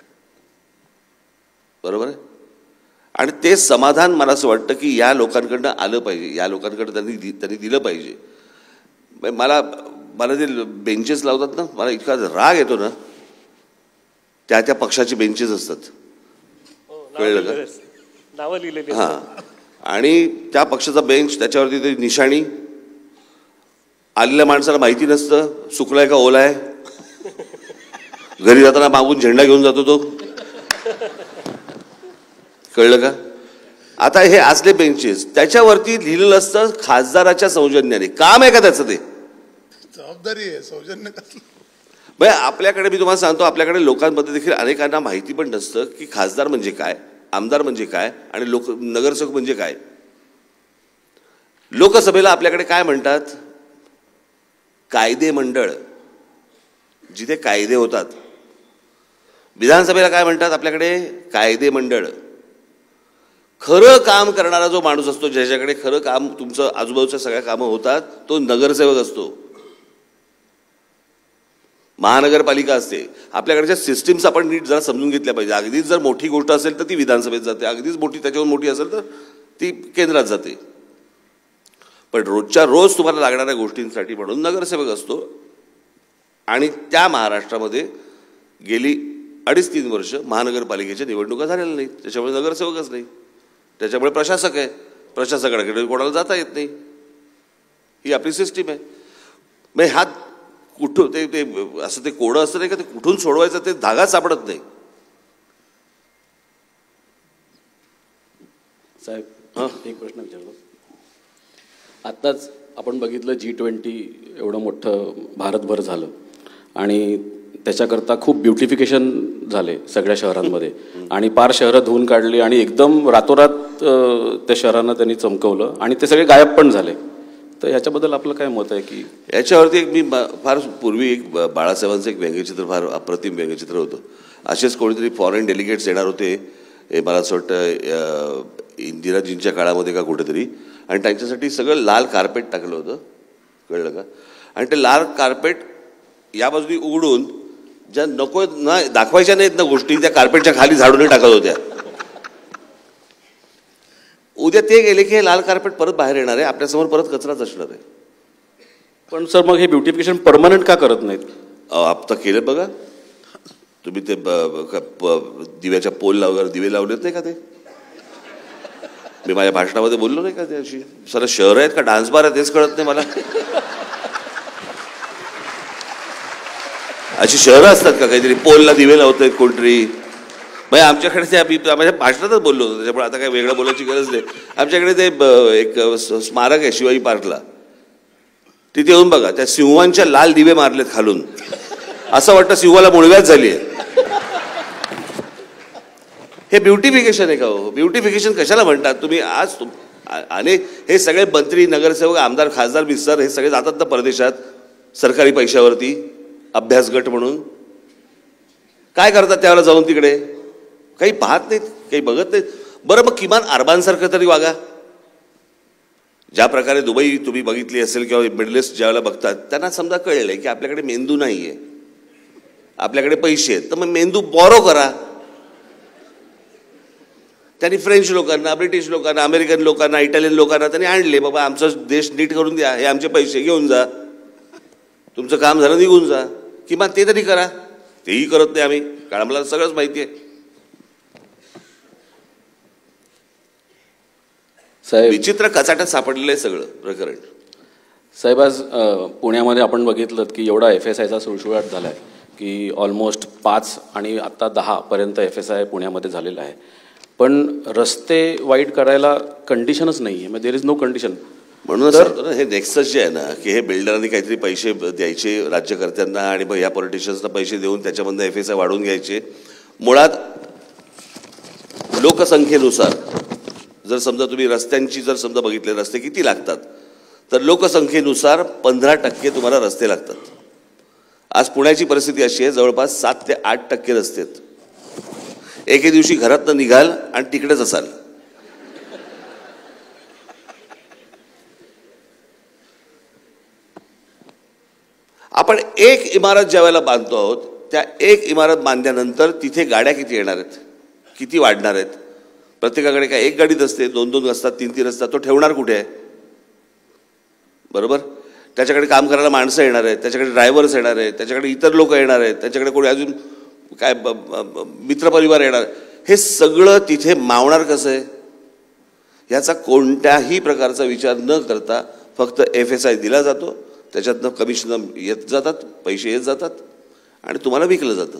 बरोबर आहे? आणि ते समाधान मला असं वाटतं की या लोकांकडनं आलं पाहिजे, या लोकांकडं त्यांनी दिलं पाहिजे. मला ते बेंचेस लावतात ना, मला इतका राग येतो ना. त्या पक्षाचे बेंचेस असतात, कळलं का? नावं लिहिलेली. हां, आणि त्या पक्षाचा बेंच, त्याच्यावरती ते निशाणी, आलेल्या माणसाला माहिती नसतं सुकलाय का ओला आहे. घरी जाताना मागून झेंडा घेऊन जातो तो, कळलं का? आता हे असले बेंचेस, त्याच्यावरती लिहिलेलं असतं खासदाराच्या सौजन्याने. काम आहे का त्याचं? ते जबाबदारी आहे, सौजन्य कसलं. म्हणजे आपल्याकडे, मी तुम्हाला सांगतो, आपल्याकडे लोकांमध्ये देखील अनेकांना माहिती पण नसतं की खासदार म्हणजे काय, आमदार म्हणजे काय, आणि नगरसेवक म्हणजे काय. लोकसभेला आपल्याकडे काय म्हणतात? कायदे मंडळ, जिथे कायदे होतात. विधानसभेला काय म्हणतात आपल्याकडे? कायदे मंडळ. खरं काम करणारा जो माणूस असतो, ज्याच्याकडे खरं काम, तुमचं आजूबाजूच्या सगळ्या कामं होतात, तो नगरसेवक असतो. महानगरपालिका असते. आपल्याकडच्या सिस्टीम्स आपण नीट जरा समजून घेतल्या पाहिजे. अगदीच जर मोठी गोष्ट असेल तर ती विधानसभेत जाते, अगदीच मोठी, त्याच्यावर मोठी असेल तर ती केंद्रात जाते. पण रोजच्या रोज तुम्हाला लागणाऱ्या गोष्टींसाठी म्हणून नगरसेवक असतो. आणि त्या महाराष्ट्रामध्ये गेली 2.5-3 वर्ष महानगरपालिकेच्या निवडणुका झालेल्या नाहीत, त्याच्यामुळे नगरसेवकच नाही. त्याच्यामुळे प्रशासक आहे, प्रशासकाकडे कोणाला जाता येत नाही. ही आपली सिस्टीम आहे. मग हा कुठं ते असं ते कोडं असतं नाही का, ते कुठून सोडवायचं ते धागा सापडत नाही. साहेब, एक प्रश्न विचारतो. आत्ताच आपण बघितलं G20 एवढं मोठं भारतभर झालं आणि त्याच्याकरता खूप ब्युटिफिकेशन झाले सगळ्या शहरांमध्ये, आणि पार शहरं धुवून काढली आणि एकदम रातोरात त्या शहरांना त्यांनी चमकवलं आणि ते सगळे गायब पण झाले. तर याच्याबद्दल आपलं काय मत आहे? की याच्यावरती एक मी फार पूर्वी एक बाळासाहेबांचं एक व्यंगचित्र, फार अप्रतिम व्यंगचित्र होतं. असेच कोणीतरी फॉरेन डेलिगेट्स येणार होते, हे मला असं वाटतं इंदिराजींच्या काळामध्ये का कुठेतरी, आणि त्यांच्यासाठी सगळं लाल कार्पेट टाकलं होतं, कळलं का? आणि ते लाल कार्पेट या बाजूनी उघडून ज्या नको ना दाखवायच्या नाहीत ना गोष्टी, त्या कार्पेटच्या खाली झाडून टाकत होत्या. उद्या ते गेले की हे लाल कार्पेट परत बाहेर येणार आहे, आपल्यासमोर परत कचराच असणार आहे. पण सर, मग हे ब्युटिफिकेशन परमनंट का करत नाहीत? आता केलं बघा तुम्ही, ते दिव्याच्या पोलला वगैरे दिवे लावलेत नाही का? ते मी माझ्या भाषणामध्ये बोललो नाही का? ते अशी सर शहर आहेत का डान्स बार आहे तेच कळत नाही मला. अशी शहरं असतात का काहीतरी पोलला दिवे लावत आहेत कोणतरी? म्हणजे आमच्याकडे ते माझ्या भाषणातच बोललो होतो, त्याच्यामुळे आता काही वेगळं बोलायची गरज नाही. आमच्याकडे ते एक स्मारक आहे शिवाजी पार्कला, तिथे येऊन बघा, त्या सिंहांच्या लाल दिवे मारलेत खालून, असं वाटतं सिंहाला मुळव्याच झाली आहे. हे ब्युटिफिकेशन आहे का हो? ब्युटिफिकेशन कशाला म्हणतात तुम्ही? आज आणि हे सगळे मंत्री, नगरसेवक, आमदार, खासदार, मिनिस्टर हे सगळे जातात ना परदेशात सरकारी पैशावरती, अभ्यास गट म्हणून. काय करतात त्यावेळेला जाऊन तिकडे? काही पाहत नाहीत, काही बघत नाहीत. बरं, मग किमान अरबांसारखं तरी वागा. ज्या प्रकारे दुबई तुम्ही बघितली असेल किंवा मिडल ईस्ट ज्यावेळेला बघतात, त्यांना समजा कळलंय की आपल्याकडे मेंदू नाही आहे, आपल्याकडे पैसे आहेत, तर मग मेंदू बॉरो करा. त्यांनी फ्रेंच लोकांना, ब्रिटिश लोकांना, अमेरिकन लोकांना, इटालियन लोकांना त्यांनी आणले, बाबा आमचा देश नीट करून द्या, हे आमचे पैसे घेऊन जा, तुमचं काम झालं निघून जा. किंवा ते तरी करा. तेही करत नाही आम्ही, कारण आम्हाला सगळंच माहिती आहे. साहेब, विचित्र कचाट्यात सापडलेलं आहे सगळं प्रकरण. साहेब, आज पुण्यामध्ये आपण बघितलं की एवढा FSIचा सुळसुळाट झाला आहे की ऑलमोस्ट 5 आणि आत्ता 10 पर्यंत FSI पुण्यामध्ये झालेला आहे. पण रस्ते वाईट करायला कंडिशनच नाही आहे, म्हणजे देर इज नो कंडिशन. म्हणूनच सांगतो ना, हे नेक्सस जे आहे ना, की हे बिल्डरांनी काहीतरी पैसे द्यायचे राज्यकर्त्यांना आणि मग या पॉलिटिशियन्सना पैसे देऊन त्याच्यामधनं FSI वाढवून घ्यायचे. मुळात लोकसंख्येनुसार जर समजा तुम्ही रस्त्यांची जर समजा बघितले, रस्ते किती लागतात, तर लोकसंख्येनुसार 15% तुम्हाला रस्ते लागतात. आज पुण्याची परिस्थिती अशी आहे, जवळपास 7 ते 8% रस्ते आहेत. एके दिवशी घरातनं निघाल आणि तिकडेच असाल. आपण एक इमारत ज्या वेळेला बांधतो आहोत, त्या एक इमारत बांधल्यानंतर तिथे गाड्या किती येणार आहेत, किती वाढणार आहेत. प्रत्येकाकडे काय एक गाडीच असते, 2-2 असतात, 3-3 असतात. तो ठेवणार कुठे आहे? बरोबर. त्याच्याकडे काम करायला माणसं येणार आहेत, त्याच्याकडे ड्रायव्हर्स येणार आहेत, त्याच्याकडे इतर लोक येणार आहेत, त्याच्याकडे कोणी अजून काय मित्रपरिवार येणार. हे सगळं तिथे मावणार कसं आहे, ह्याचा कोणत्याही प्रकारचा विचार न करता फक्त FSI दिला जातो, त्याच्यातनं कमिशन येत जातात, पैसे येत जातात आणि तुम्हाला विकलं जातं.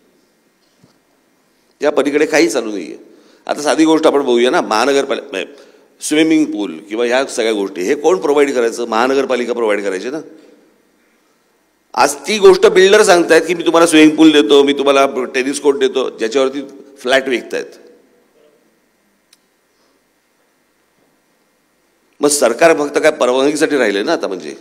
या पलीकडे काही चालू नाही आहे. आता साधी गोष्ट आपण बघूया ना, महानगरपालिका स्विमिंग पूल किंवा ह्या सगळ्या गोष्टी हे कोण प्रोव्हाइड करायचं? महानगरपालिका प्रोव्हाइड करायची ना. आज ती गोष्ट बिल्डर सांगतायत की मी तुम्हाला स्विमिंग पूल देतो, मी तुम्हाला टेनिस कोर्ट देतो, ज्याच्यावरती फ्लॅट विकतायत. मग सरकार फक्त काय परवानगीसाठी राहिले ना आता म्हणजे.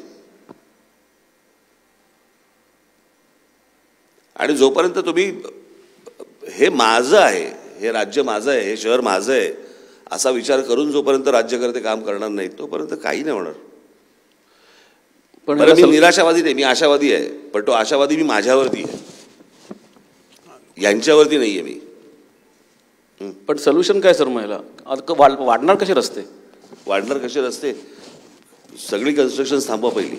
आणि जोपर्यंत तुम्ही हे माझं आहे, हे राज्य माझं आहे, हे शहर माझं आहे असा विचार करून जोपर्यंत राज्यकर्ते काम करणार नाहीत, तोपर्यंत काही नाही होणार. पण मी निराशावादी नाही, मी आशावादी आहे. पण तो आशावादी मी माझ्यावरती आहे, यांच्यावरती नाही आहे मी. पण सोल्युशन काय सर? महिला वाढणार कसे रस्ते? वाढणार कसे रस्ते? सगळी कन्स्ट्रक्शन थांबवा पहिली.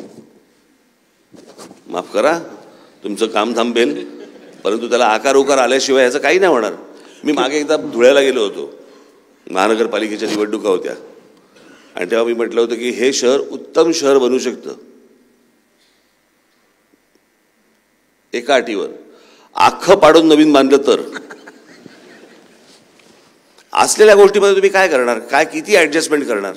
माफ करा, तुमचं काम थांबेल, परंतु त्याला आकार उकार आल्याशिवाय ह्याचं काही नाही होणार. मी मागे एकदा धुळ्याला गेलो होतो, महानगरपालिकेच्या निवडणुका होत्या, आणि तेव्हा मी म्हटलं होतं की हे शहर उत्तम शहर बनू शकतं एका अटीवर, आखं पाडून नवीन बांधलं तर. असलेल्या गोष्टीमध्ये तुम्ही काय करणार? काय किती ऍडजस्टमेंट करणार?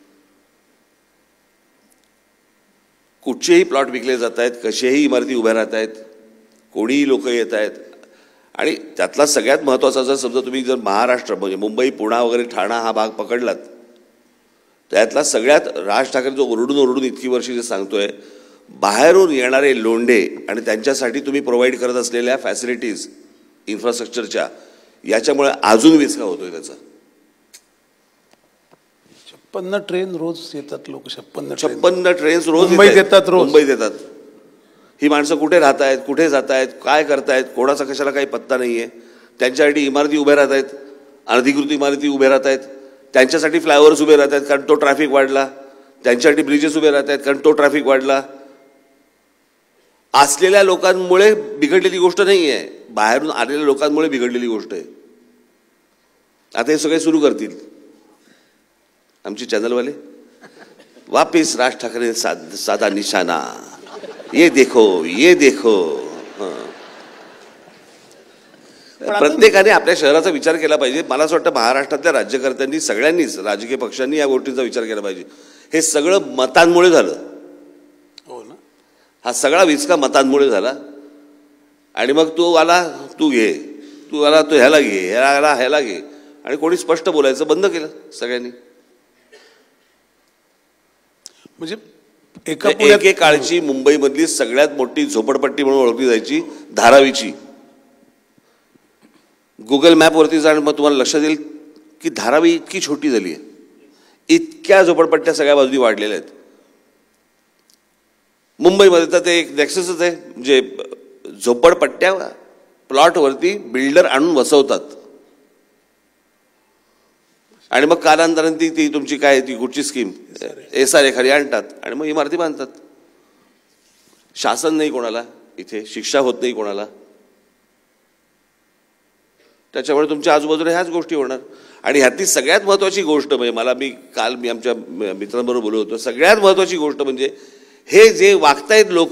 कुठचेही प्लॉट विकले जात आहेत, कशाही इमारती उभ्या राहत आहेत, कोणीही लोक येत आहेत. आणि त्यातला सगळ्यात महत्त्वाचा, जर समजा तुम्ही जर महाराष्ट्र म्हणजे मुंबई, पुणा वगैरे ठाणा हा भाग पकडलात, त्यातला सगळ्यात राज ठाकरे जो ओरडून इतकी वर्षी जे सांगतोय, बाहेरून येणारे लोंढे आणि त्यांच्यासाठी तुम्ही प्रोव्हाइड करत असलेल्या फॅसिलिटीज इन्फ्रास्ट्रक्चरच्या, याच्यामुळे अजून विचका होतोय त्याचा. 56 ट्रेन रोज येतात लोक. 56 ट्रेन्स रोज मुंबईत येतात, रोज मुंबईत येतात. ही माणसं कुठे राहत आहेत, कुठे जात आहेत, काय करतायत, कोणाचा कशाला काही पत्ता नाहीये. त्यांच्यासाठी इमारती उभ्या राहत आहेत, अनधिकृत इमारती उभ्या राहत आहेत, त्यांच्यासाठी फ्लायओव्हर्स उभे राहत आहेत कारण तो ट्रॅफिक वाढला, त्यांच्यासाठी ब्रिजेस उभे राहत आहेत कारण तो ट्रॅफिक वाढला. असलेल्या लोकांमुळे बिघडलेली गोष्ट नाही आहे, बाहेरून आलेल्या लोकांमुळे बिघडलेली गोष्ट आहे. आता हे सगळे सुरू करतील आमचे चॅनलवाले, वापिस राज ठाकरे साधा निशाणा, ये देखो ये देखो. प्रत्येकाने आपल्या शहराचा विचार केला पाहिजे. मला असं वाटतं महाराष्ट्रातल्या राज्यकर्त्यांनी, सगळ्यांनीच, राजकीय पक्षांनी या गोष्टीचा विचार केला पाहिजे. हे सगळं मतांमुळे झालं. हो ना. हा सगळा विचका मतांमुळे झाला. आणि मग तू आला तू घे, तू आला तू ह्याला घे, ह्याला घे, आणि कोणी स्पष्ट बोलायचं बंद केलं सगळ्यांनी. म्हणजे एके काळची मुंबईमधली सगळ्यात मोठी झोपडपट्टी म्हणून ओळखली जायची धारावीची. गुगल मॅपवरती जाण, मग तुम्हाला लक्षात येईल की धारावी इतकी छोटी झाली आहे. इतक्या झोपडपट्ट्या सगळ्या बाजूनी वाढलेल्या आहेत. मुंबईमध्ये तर ते एक नेक्ससच आहे, म्हणजे झोपडपट्ट्या प्लॉटवरती बिल्डर आणून वसवतात आणि मग कालांतराने ती तुमची काय ती कुठची स्कीम SR एखादी आणतात आणि मग इमारती बांधतात. शासन नाही कोणाला, इथे शिक्षा होत नाही कोणाला. त्याच्यामुळे तुमच्या आजूबाजूला ह्याच गोष्टी होणार. आणि ह्यातली सगळ्यात महत्त्वाची गोष्ट म्हणजे काल मी आमच्या मित्रांबरोबर बोलत होतो, सगळ्यात महत्त्वाची गोष्ट म्हणजे हे जे वागतायत लोक,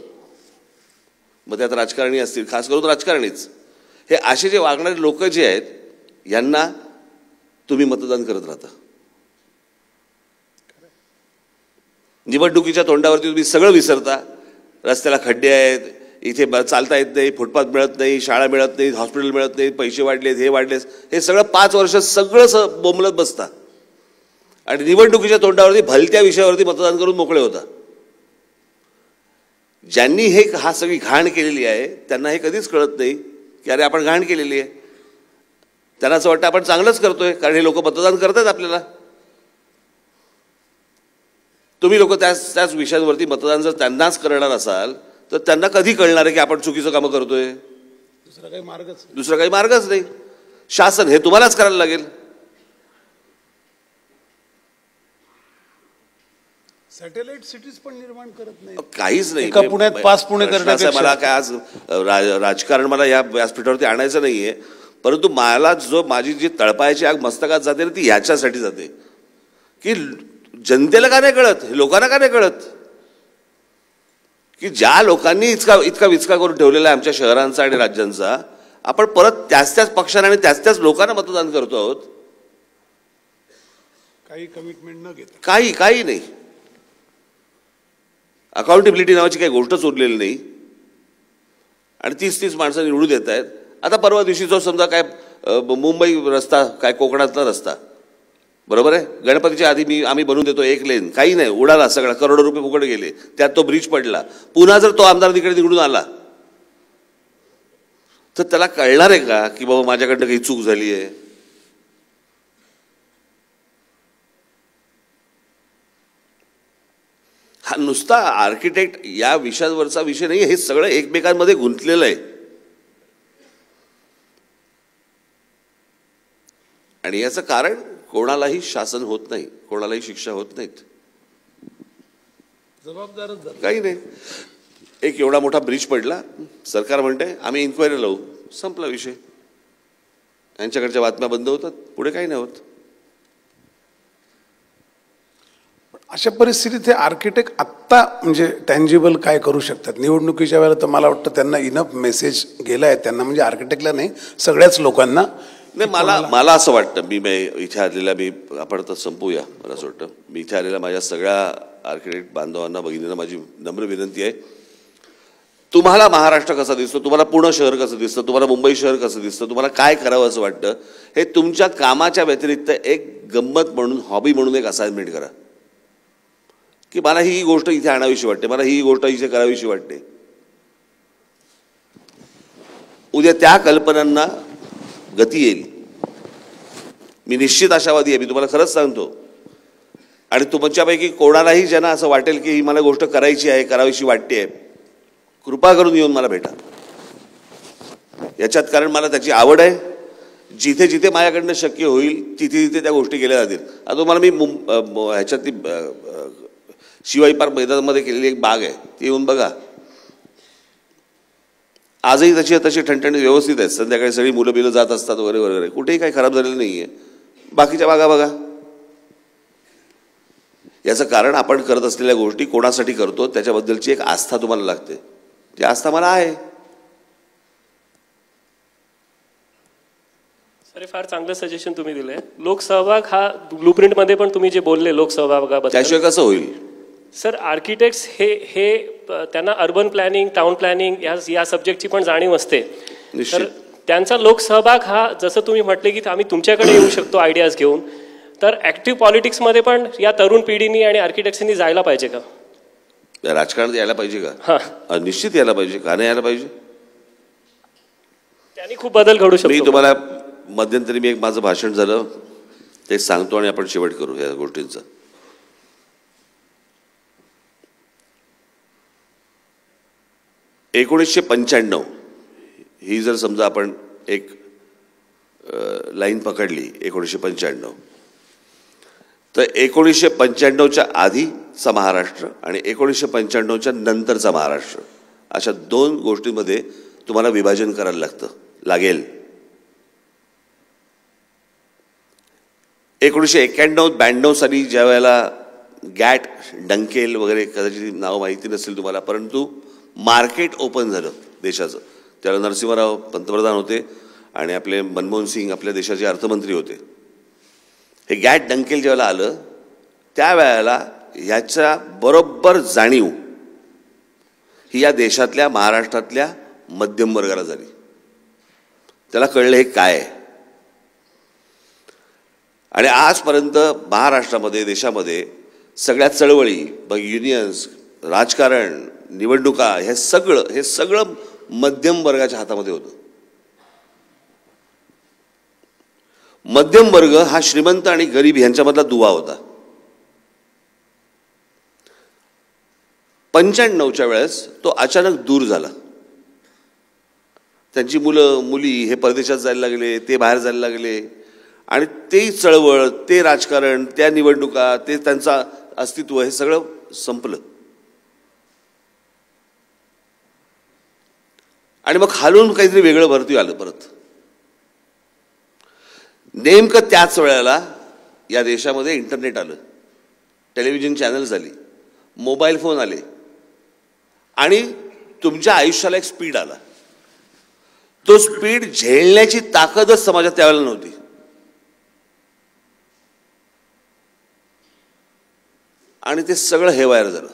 मग त्यात राजकारणी असतील, खास करून राजकारणीच, हे असे जे वागणारे लोक जे आहेत, यांना तुम्ही मतदान करत राहता. निवडणुकीच्या तोंडावरती तुम्ही सगळं विसरता. रस्त्याला खड्डे आहेत, इथे चालता येत नाही, फुटपाथ मिळत नाही, शाळा मिळत नाही, हॉस्पिटल मिळत नाही, पैसे वाढलेत, हे वाढलेत, हे सगळं 5 वर्ष सगळं बोंबलत बसता आणि निवडणुकीच्या तोंडावरती भलत्या विषयावरती मतदान करून मोकळे होता. ज्यांनी हा सगळी घाण केलेली आहे त्यांना हे कधीच कळत नाही की अरे आपण घाण केलेली आहे. त्यांना असं वाटतं आपण चांगलंच करतोय कारण हे लोक मतदान करतात आपल्याला. तुम्ही लोक त्याच विषयांवरती मतदान जर त्यांनाच करणार असाल तर त्यांना कधी कळणार आहे की आपण चुकीचं कामं करतोय? दुसरा काही मार्गच नाही. शासन हे तुम्हालाच करायला लागेल. सॅटेलाइट सिटीज पण निर्माण करत नाही. काहीच नाही. एका पुण्यात 5 पुणे करण्यापेक्षा मला काय आज राजकारण मला या व्यासपीठावरती आणायचं नाहीये, परंतु मला माझी जी तळपायाची आग मस्तकात जाते ना ती ह्याच्यासाठी जाते की जनतेला का नाही कळत, लोकांना का नाही कळत की ज्या लोकांनी इतका विचका करून ठेवलेला आहे आमच्या शहरांचा आणि राज्यांचा, आपण परत त्याच पक्षांना आणि त्याच लोकांना मतदान करतो आहोत. काही कमिटमेंट न घेता काही नाही. अकाउंटेबिलिटी नावाची काही गोष्टच उरलेली नाही आणि 30 माणसं निवडून येत आहेत. आता परवा दिवशी जो समजा काय मुंबई रस्ता, काय कोकणातला रस्ता, बरोबर आहे, गणपतीच्या आधी आम्ही बनवून देतो 1 लेन, काही नाही, उडाला सगळा, करोडो रुपये फुकट गेले, त्यात तो ब्रिज पडला. पुन्हा जर तो आमदार तिकडे निवडून आला तर त्याला कळणार आहे का की बाबा माझ्याकडनं काही चूक झाली आहे? हा नुसता आर्किटेक्ट या विषयावरचा विषय नाही, हे सगळं एकमेकांमध्ये गुंतलेलं आहे. आणि याचं कारण कोणालाही शासन होत नाही, कोणालाही शिक्षा होत नाहीत, जबाबदारच काही नाही. एक एवढा मोठा ब्रिज पडला, सरकार म्हणते आम्ही इन्क्वायरी लावू, संपला विषय. यांच्याकडच्या बातम्या बंद होतात, पुढे काही नाही होत. अशा परिस्थितीत हे आर्किटेक्ट आत्ता म्हणजे टँजिबल काय करू शकतात? निवडणुकीच्या वेळेला तर मला वाटतं त्यांना इनफ मेसेज गेलाय त्यांना, म्हणजे आर्किटेक्टला नाही सगळ्याच लोकांना. नाही, मला असं वाटतं, मी इथे आलेल्या आपण तर संपूया. मला असं वाटतं मी इथे आलेल्या माझ्या सगळ्या आर्किटेक्ट बांधवांना, भगिनींना माझी नम्र विनंती आहे, तुम्हाला महाराष्ट्र कसा दिसतो, तुम्हाला पुणे शहर कसं दिसतं, तुम्हाला मुंबई शहर कसं दिसतं, तुम्हाला काय करावं असं वाटतं, हे तुमच्या कामाच्या व्यतिरिक्त एक गंमत म्हणून, हॉबी म्हणून एक असाइनमेंट करा की मला ही गोष्ट इथे आणावीशी वाटते, मला ही गोष्ट इथे करावीशी वाटते. उद्या त्या कल्पनांना गती येईल. मी निश्चित आशावादी आहे, मी तुम्हाला खरंच सांगतो. आणि तुमच्यापैकी कोणालाही ज्यांना असं वाटेल की ही मला गोष्ट करायची आहे, करावीशी वाटते, कृपा करून येऊन मला भेटा याच्यात, कारण मला त्याची आवड आहे. जिथे जिथे माझ्याकडनं शक्य होईल तिथे तिथे त्या गोष्टी केल्या जातील. आता तुम्हाला मी ह्याच्यातली शिवाई पार्क मैदानामध्ये केलेली एक बाग आहे, ती येऊन बघा. आजही तशी ठणठणीत व्यवस्थित आहेत. संध्याकाळी सगळी मुलं बिलं जात असतात वगैरे वगैरे, कुठेही काही खराब झालेलं नाही आहे. बाकीच्या बागा बघा. याचं कारण आपण करत असलेल्या गोष्टी कोणासाठी करतो त्याच्याबद्दलची एक आस्था तुम्हाला लागते. ती आस्था मला आहे. सर, फार चांगलं सजेशन तुम्ही दिलंय. लोकसहभाग हा ब्लूप्रिंटमध्ये पण तुम्ही जे बोलले लोकसहभागाबद्दल, त्याशिवाय कसं होईल सर? आर्किटेक्ट्स हे त्यांना अर्बन प्लॅनिंग, टाउन प्लॅनिंग या सब्जेक्टची पण जाणीव असते. तर त्यांचा लोकसहभाग हा, जसं तुम्ही म्हटले की आम्ही तुमच्याकडे येऊ शकतो आयडियाज घेऊन, तर ऍक्टिव्ह पॉलिटिक्समध्ये पण या तरुण पिढीनी आणि आर्किटेक्ट्सनी जायला पाहिजे का? राजकारणात यायला पाहिजे का? निश्चित यायला पाहिजे. का नाही यायला पाहिजे? त्यांनी खूप बदल घडू शकतो. मी तुम्हाला मध्यंतरी एक माझं भाषण झालं ते सांगतो आणि आपण शेवट करू या गोष्टींचा. 1995 ही जर समजा आपण एक लाईन पकडली 1995, तर 1995च्या आधीचा महाराष्ट्र आणि 1995च्या नंतरचा महाराष्ट्र अशा 2 गोष्टींमध्ये तुम्हाला विभाजन करायला लागेल. 1991-92 साली ज्या वेळेला गॅट, डंकेल वगैरे कदाचित नावं माहिती नसेल तुम्हाला, परंतु मार्केट ओपन झालं देशाचं. त्यावेळेला नरसिंहराव पंतप्रधान होते आणि आपले मनमोहन सिंग आपल्या देशाचे अर्थमंत्री होते. हे गॅट डंकेल ज्यावेळेला आलं त्यावेळेला ह्याच्या बरोबर जाणीव ही या देशातल्या महाराष्ट्रातल्या मध्यम वर्गाला झाली. त्याला कळलं हे काय आहे. आणि आजपर्यंत महाराष्ट्रामध्ये देशामध्ये सगळ्या चळवळी युनियन्स राजकारण निवडणुका हे सगळं मध्यम वर्गाच्या हातामध्ये होतं. मध्यम वर्ग हा श्रीमंत आणि गरीब यांच्यामधला दुवा होता. 95च्या वेळेस तो अचानक दूर झाला. त्यांची मुलं मुली हे परदेशात जायला लागले, ते बाहेर जायला लागले आणि ते चळवळ, ते राजकारण, त्या निवडणुका, ते त्यांचं अस्तित्व हे सगळं संपलं. आणि मग खालून काहीतरी वेगळं भरती आलं परत. नेमकं त्याच वेळेला या देशामध्ये इंटरनेट आलं, टेलिव्हिजन चॅनल्स आली, मोबाईल फोन आले आणि तुमच्या आयुष्याला एक स्पीड आला. तो स्पीड झेलण्याची ताकदच समाजात त्यावेळेला नव्हती. आणि ते सगळं हेवायर झालं.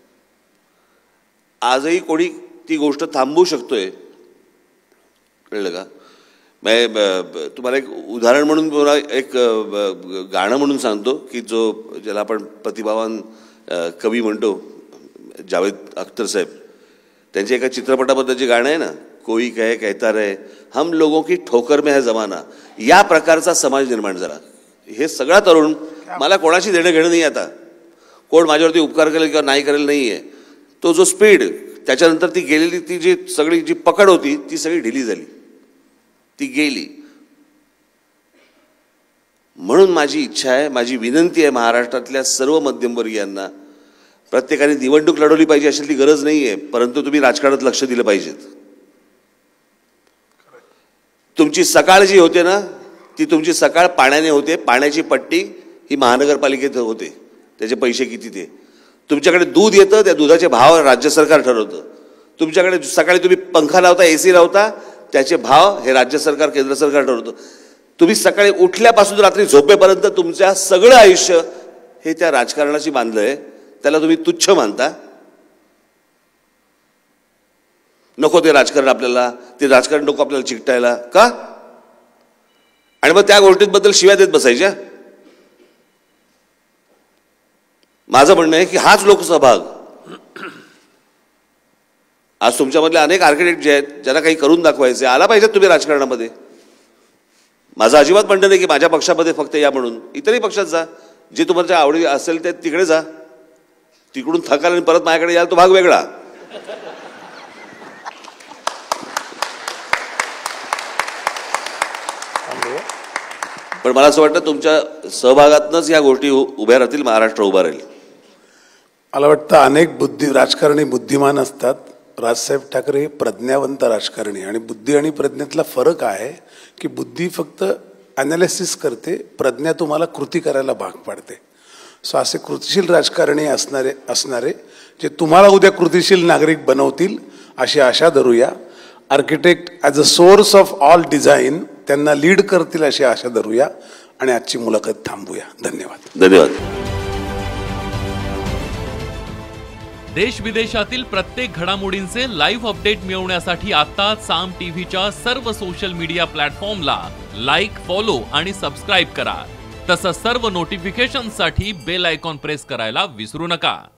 आजही कोणी ती गोष्ट थांबवू शकतोय, कळलं का? तुम्हाला एक उदाहरण म्हणून एक गाणं म्हणून सांगतो की ज्याला आपण प्रतिभावान कवी म्हणतो, जावेद अख्तर साहेब, त्यांच्या एका चित्रपटाबद्दलचे गाणं आहे ना, कोई कहे कहता रहे हम लोगों की ठोकर में है जमाना. या प्रकारचा समाज निर्माण झाला. हे सगळा तरुण, मला कोणाशी देणं घेणं नाही, आता कोण माझ्यावरती उपकार करेल किंवा नाही करेल नाही आहे. तो जो स्पीड, त्याच्यानंतर ती गेलेली ती जी सगळी जी पकड होती ती सगळी ढिली झाली, ती गेली. म्हणून माझी इच्छा आहे, माझी विनंती आहे महाराष्ट्रातल्या सर्व मध्यमवर्गीयांना, प्रत्येकाने निवडणूक लढवली पाहिजे अशी ती गरज नाही आहे, परंतु तुम्ही राजकारणात लक्ष दिलं पाहिजेत. तुमची सकाळ जी होते ना, ती तुमची सकाळ पाण्याने होते. पाण्याची पट्टी ही महानगरपालिकेत होते, त्याचे पैसे किती ते. तुमच्याकडे दूध येतं, त्या दुधाचे भाव राज्य सरकार ठरवतं. तुमच्याकडे सकाळी तुम्ही पंखा लावता, AC लावता, त्याचे भाव हे राज्य सरकार केंद्र सरकार ठरवतं. तुम्ही सकाळी उठल्यापासून रात्री झोपेपर्यंत तुमच्या सगळं आयुष्य हे त्या राजकारणाशी बांधलंय. त्याला तुम्ही तुच्छ मानता. नको ते राजकारण आपल्याला, ते राजकारण नको आपल्याला चिकटायला का? आणि मग त्या गोष्टींबद्दल शिव्या देत बसायच्या. माझं म्हणणं आहे की हाच लोकसहभाग, आज तुमच्यामधले अनेक आर्किटेक्ट जे आहेत ज्यांना काही करून दाखवायचे, आला पाहिजेत तुम्ही राजकारणामध्ये. माझं अजिबात म्हणणं नाही की माझ्या पक्षामध्ये फक्त या म्हणून, इतरही पक्षात जा, जे तुम्हाला आवडी असेल ते तिकडे जा. तिकडून थकाल आणि परत माझ्याकडे याल तो भाग वेगळा. पण मला असं वाटतं तुमच्या सहभागातूनच या गोष्टी उभ्या राहतील, महाराष्ट्र उभा राहील. मला वाटतं अनेक राजकारणी बुद्धिमान असतात. राजसाहेब ठाकरे प्रज्ञावंत राजकारणी, आणि बुद्धी आणि प्रज्ञेतला फरक आहे की बुद्धी फक्त ॲनालिसिस करते, प्रज्ञा तुम्हाला कृती करायला भाग पाडते. सो असे कृतिशील राजकारणी असणारे जे तुम्हाला उद्या कृतिशील नागरिक बनवतील अशी आशा धरूया. Architect as a source of all design त्यांना लीड करतील अशी आशा धरूया आणि आजची मुलाखत थांबूया. धन्यवाद. धन्यवाद. देश विदेशातील प्रत्येक घडामोडींचे लाईव्ह अपडेट मिळवण्यासाठी आता साम टीव्हीच्या सर्व सोशल मीडिया प्लॅटफॉर्मला लाईक, फॉलो आणि सबस्क्राईब करा. तसंच सर्व नोटिफिकेशनसाठी बेल आयकॉन प्रेस करायला विसरू नका.